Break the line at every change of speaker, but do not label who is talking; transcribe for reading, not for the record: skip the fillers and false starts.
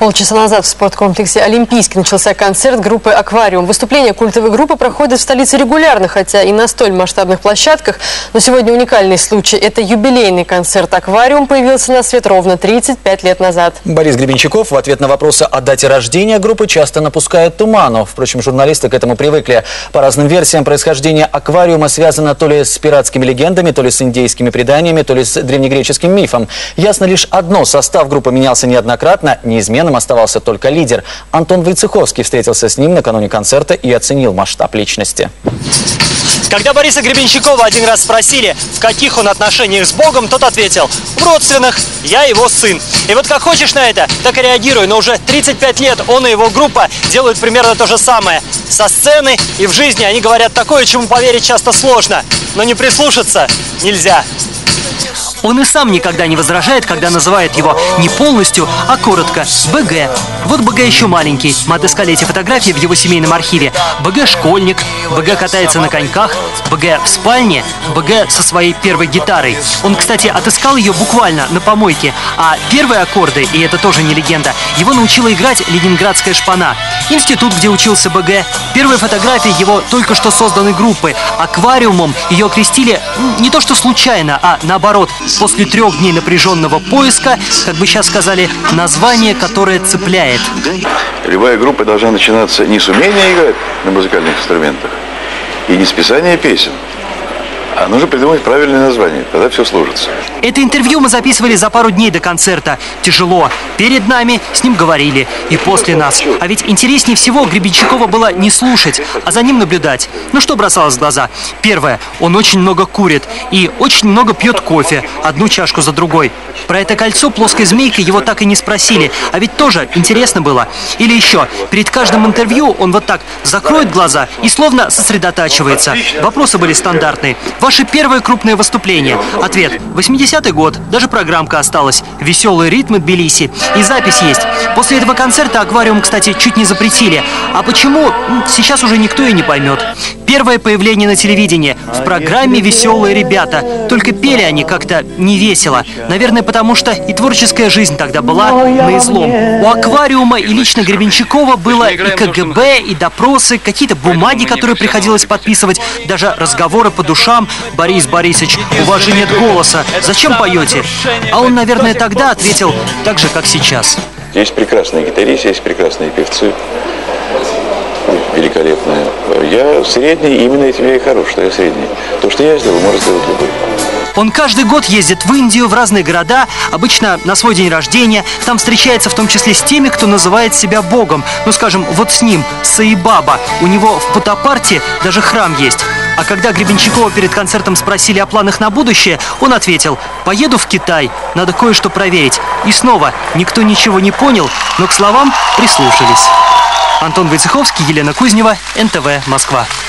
Полчаса назад в спорткомплексе «Олимпийский» начался концерт группы «Аквариум». Выступления культовой группы проходят в столице регулярно, хотя и на столь масштабных площадках. Но сегодня уникальный случай. Это юбилейный концерт. «Аквариум» появился на свет ровно 35 лет назад.
Борис Гребенщиков в ответ на вопросы о дате рождения группы часто напускает туману. Впрочем, журналисты к этому привыкли. По разным версиям, происхождение «Аквариума» связано то ли с пиратскими легендами, то ли с индейскими преданиями, то ли с древнегреческим мифом. Ясно лишь одно: состав группы менялся неоднократно, неизменным оставался только лидер. Антон Войцеховский встретился с ним накануне концерта и оценил масштаб личности.
Когда Бориса Гребенщикова один раз спросили, в каких он отношениях с Богом, тот ответил: в родственных, я его сын. И вот как хочешь на это, так и реагируй. Но уже 35 лет он и его группа делают примерно то же самое. Со сцены и в жизни они говорят такое, чему поверить часто сложно. Но не прислушаться нельзя. Он и сам никогда не возражает, когда называют его не полностью, а коротко БГ. Вот БГ еще маленький. Мы отыскали эти фотографии в его семейном архиве. БГ школьник, БГ катается на коньках, БГ в спальне, БГ со своей первой гитарой. Он, кстати, отыскал ее буквально на помойке. А первые аккорды, и это тоже не легенда, его научила играть ленинградская шпана. Институт, где учился БГ. Первые фотографии его только что созданной группы «Аквариумом» ее окрестили не то что случайно, а наоборот. После 3 дней напряженного поиска, как бы сейчас сказали, название, которое цепляет.
Любая группа должна начинаться не с умения играть на музыкальных инструментах и не с писания песен, а нужно придумать правильное название, тогда все сложится.
Это интервью мы записывали за пару дней до концерта. Тяжело. Перед нами с ним говорили. И после нас. А ведь интереснее всего Гребенщикова было не слушать, а за ним наблюдать. Ну что бросалось в глаза? Первое. Он очень много курит. И очень много пьет кофе. Одну чашку за другой. Про это кольцо плоской змейкой его так и не спросили. А ведь тоже интересно было. Или еще. Перед каждым интервью он вот так закроет глаза и словно сосредотачивается. Вопросы были стандартные. Ваше первое крупное выступление. Ответ. 80-й год. Даже программка осталась. Веселые ритмы Тбилиси. И запись есть. После этого концерта «Аквариум», кстати, чуть не запретили. А почему? Сейчас уже никто и не поймет. Первое появление на телевидении. В программе «Веселые ребята». Только пели они как-то не весело. Наверное, потому что и творческая жизнь тогда была на излом. У «Аквариума» и лично Гребенщикова было и КГБ, и допросы, какие-то бумаги, которые приходилось подписывать, даже разговоры по душам. Борис Борисович, у вас же нет голоса. Зачем поете? А он, наверное, тогда ответил так же, как сейчас.
Есть прекрасные гитаристы, есть прекрасные певцы. Великолепные. Я средний, именно этим я и хорош, что я средний. То, что я сделал, может сделать любой.
Он каждый год ездит в Индию, в разные города, обычно на свой день рождения. Там встречается в том числе с теми, кто называет себя богом. Ну, скажем, вот с ним, Саи-Баба. У него в Путапарте даже храм есть. А когда Гребенщикова перед концертом спросили о планах на будущее, он ответил: поеду в Китай, надо кое-что проверить. И снова никто ничего не понял, но к словам прислушались. Антон Войцеховский, Елена Кузнева, НТВ, Москва.